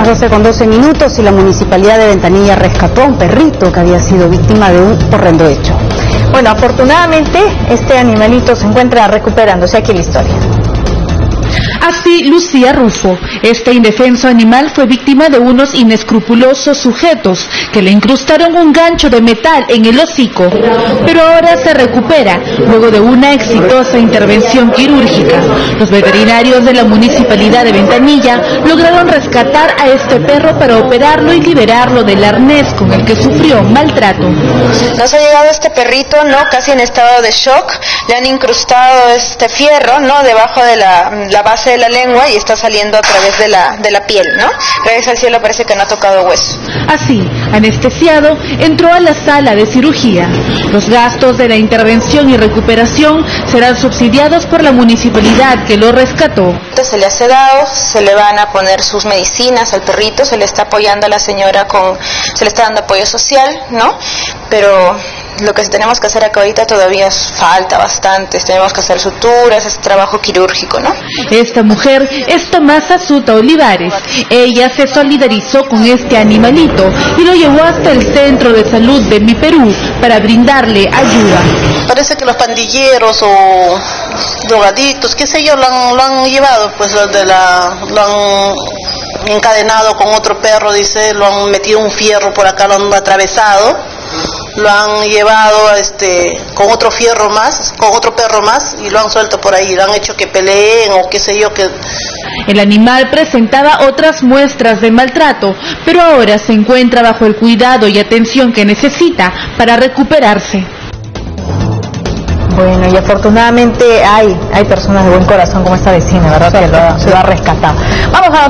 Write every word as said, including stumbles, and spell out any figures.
doce con doce minutos y la Municipalidad de Ventanilla rescató a un perrito que había sido víctima de un horrendo hecho. Bueno, afortunadamente este animalito se encuentra recuperándose. Aquí la historia. Así Lucía Rufo, este indefenso animal fue víctima de unos inescrupulosos sujetos que le incrustaron un gancho de metal en el hocico, pero ahora se recupera luego de una exitosa intervención quirúrgica. Los veterinarios de la Municipalidad de Ventanilla lograron rescatar a este perro para operarlo y liberarlo del arnés con el que sufrió maltrato. Nos ha llegado este perrito, ¿no? Casi en estado de shock, le han incrustado este fierro, ¿no? Debajo de la, la base de la lengua y está saliendo a través de la, de la piel, ¿no? Gracias al cielo parece que no ha tocado hueso. Así, anestesiado, entró a la sala de cirugía. Los gastos de la intervención y recuperación serán subsidiados por la municipalidad que lo rescató. Se le ha sedado, se le van a poner sus medicinas al perrito, se le está apoyando a la señora con, se le está dando apoyo social, ¿no? Pero lo que tenemos que hacer acá ahorita todavía falta bastante, tenemos que hacer suturas, es trabajo quirúrgico, ¿no? Esta mujer es Tomasa Suta Olivares. Ella se solidarizó con este animalito y lo llevó hasta el centro de salud de Mi Perú para brindarle ayuda. Parece que los pandilleros o drogadictos, qué sé yo, lo han, lo han llevado, pues los de la, lo han encadenado con otro perro, dice, lo han metido un fierro por acá, lo han atravesado, lo han llevado este con otro fierro más, con otro perro más y lo han suelto por ahí, lo han hecho que peleen o qué sé yo que... El animal presentaba otras muestras de maltrato, pero ahora se encuentra bajo el cuidado y atención que necesita para recuperarse. Bueno, y afortunadamente hay, hay personas de buen corazón como esta vecina, ¿verdad? Que lo, se lo ha rescatado. Vamos a